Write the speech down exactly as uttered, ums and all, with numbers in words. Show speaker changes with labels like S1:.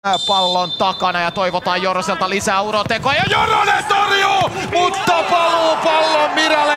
S1: pallon takana ja toivotaan Joroselta lisää urotekoa ja Joronen torjuu, mutta pallo